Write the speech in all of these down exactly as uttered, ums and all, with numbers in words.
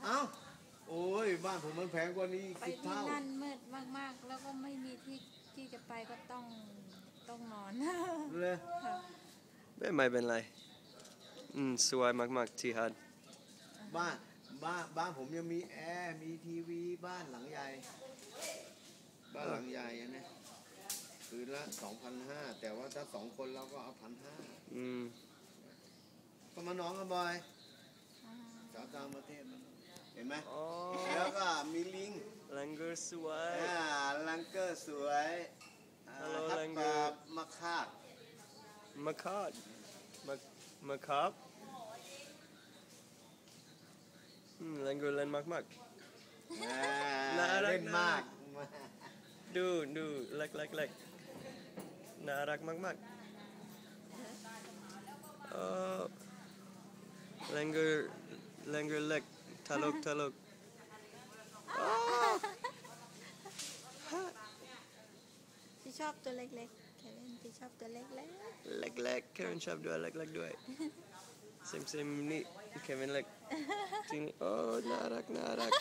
เอ้าโอ้ยบ้านผมมันแพงกว่านี้ไปที่นั่นมืดมากๆแล้วก็ไม่มีที่ที่จะไปก็ต้องต้องนอนเลยไม่ไม่เป็นไรอืมสวยมากๆที่ฮันบ้านบ้านบ้านผมยังมีแอร์มีทีวีบ้านหลังใหญ่บ้านหลังใหญ่นะคืนละสองพันห้าแต่ว่าถ้าสองคนเราก็เอาพันห้าอืมก็มาน้องกันบ่อยสาวต่างประเทศเห็นไหมแล้วก็มีลิงลังเกอร์สวยอ่าลังเกอร์สวยฮัลโหลลังเกอร์มาคาดมาคาดมามาคาบอืมลังเกอร์เล่นมากมากน่ารักมากดูดูเล็กเล็กเล็กน่ารักมากมากเออลังเกอร์ลังเกอร์เล็กทะลุทะลุที่ชอบตัวเล็กๆแคเรนที่ชอบตัวเล็กๆเล็กๆแคเรนชอบด้วยเล็กๆด้วยเซมเซมนี่แคเรนเล็กจริงโอ้น่ารักน่ารัก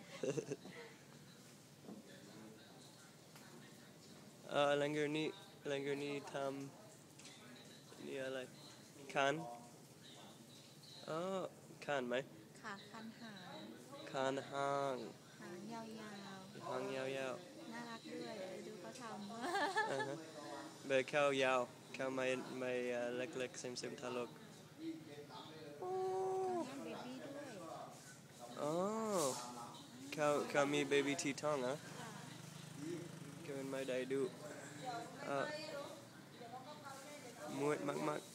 เออลังเกอร์นี่ลังเกอร์นี่ทำนี่อะไรคันเออคันไหมขาคันหางคันหางหางยาวๆหางยาวๆน่ารักด้วยดูเขาทำเบอร์เข้ายาวเข้าไม่ไม่เล็กๆเซมเซมทะลุโอ้เบบี้ด้วยอ๋อเขาเขามีเบบี้ที่ท้องอ่ะเขาไม่ได้ดูอ่ะมวยมาก